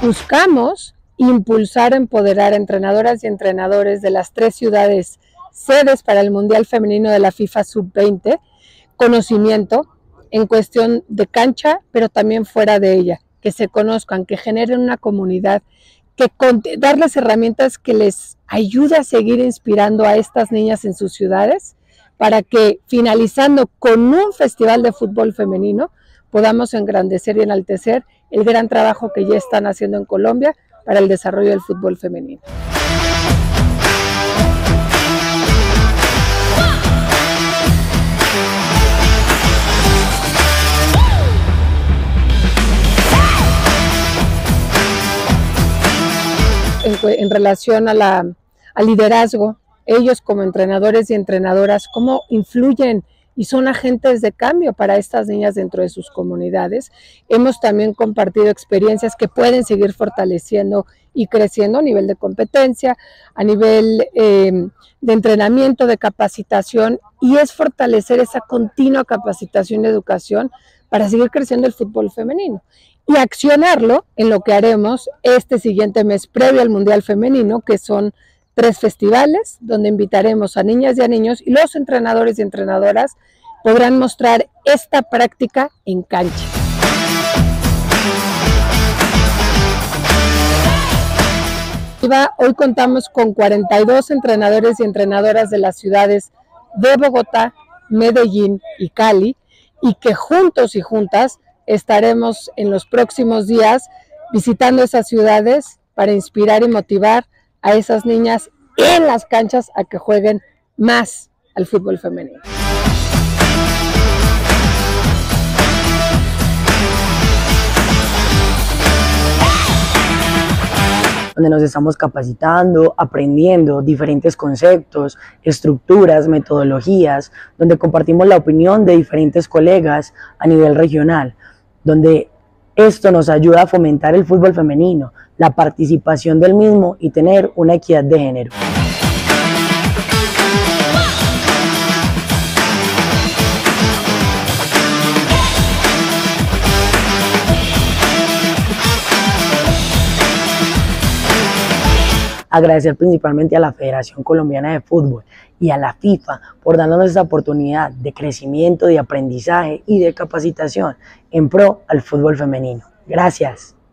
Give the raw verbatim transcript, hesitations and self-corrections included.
Buscamos impulsar, empoderar a entrenadoras y entrenadores de las tres ciudades sedes para el Mundial Femenino de la FIFA sub veinte, conocimiento en cuestión de cancha, pero también fuera de ella, que se conozcan, que generen una comunidad, que darles herramientas que les ayude a seguir inspirando a estas niñas en sus ciudades, para que finalizando con un festival de fútbol femenino, podamos engrandecer y enaltecer el gran trabajo que ya están haciendo en Colombia para el desarrollo del fútbol femenino. En, en relación a la, al liderazgo, ellos como entrenadores y entrenadoras, cómo influyen y son agentes de cambio para estas niñas dentro de sus comunidades. Hemos también compartido experiencias que pueden seguir fortaleciendo y creciendo a nivel de competencia, a nivel eh, de entrenamiento, de capacitación, y es fortalecer esa continua capacitación y educación para seguir creciendo el fútbol femenino y accionarlo en lo que haremos este siguiente mes previo al Mundial Femenino, que son tres festivales donde invitaremos a niñas y a niños, y los entrenadores y entrenadoras podrán mostrar esta práctica en cancha. Hoy contamos con cuarenta y dos entrenadores y entrenadoras de las ciudades de Bogotá, Medellín y Cali, y que juntos y juntas estaremos en los próximos días visitando esas ciudades para inspirar y motivar a esas niñas en las canchas a que jueguen más al fútbol femenino. Donde nos estamos capacitando, aprendiendo diferentes conceptos, estructuras, metodologías, donde compartimos la opinión de diferentes colegas a nivel regional, donde esto nos ayuda a fomentar el fútbol femenino, la participación del mismo y tener una equidad de género. Agradecer principalmente a la Federación Colombiana de Fútbol y a la FIFA por darnos esta oportunidad de crecimiento, de aprendizaje y de capacitación en pro al fútbol femenino. Gracias.